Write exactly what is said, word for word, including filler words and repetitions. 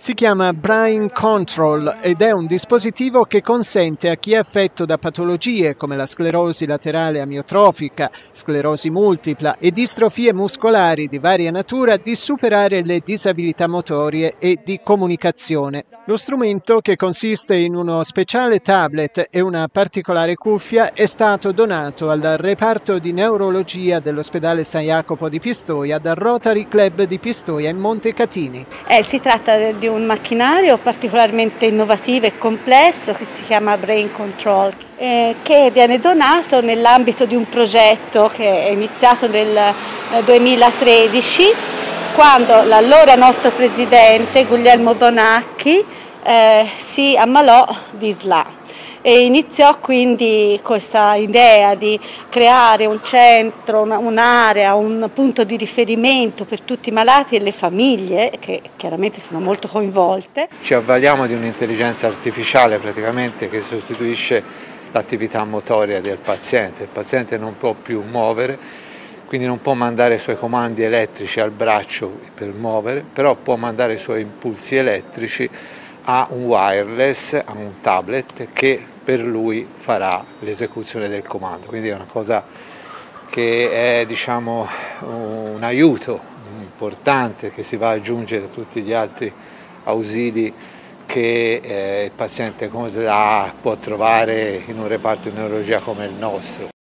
Si chiama Brain Control ed è un dispositivo che consente a chi è affetto da patologie come la sclerosi laterale amiotrofica, sclerosi multipla e distrofie muscolari di varia natura di superare le disabilità motorie e di comunicazione. Lo strumento, che consiste in uno speciale tablet e una particolare cuffia, è stato donato al reparto di neurologia dell'ospedale San Jacopo di Pistoia dal Rotary Club di Pistoia in Montecatini. Eh, si tratta di un macchinario particolarmente innovativo e complesso che si chiama Brain Control, eh, che viene donato nell'ambito di un progetto che è iniziato nel duemilatredici, quando l'allora nostro presidente Guglielmo Bonacchi eh, si ammalò di S L A. E iniziò quindi questa idea di creare un centro, un'area, un punto di riferimento per tutti i malati e le famiglie, che chiaramente sono molto coinvolte. Ci avvaliamo di un'intelligenza artificiale praticamente che sostituisce l'attività motoria del paziente. Il paziente non può più muovere, quindi non può mandare i suoi comandi elettrici al braccio per muovere, però può mandare i suoi impulsi elettrici a un wireless, a un tablet che per lui farà l'esecuzione del comando, quindi è una cosa che è, diciamo, un aiuto importante che si va ad aggiungere a tutti gli altri ausili che eh, il paziente con S L A può trovare in un reparto di neurologia come il nostro.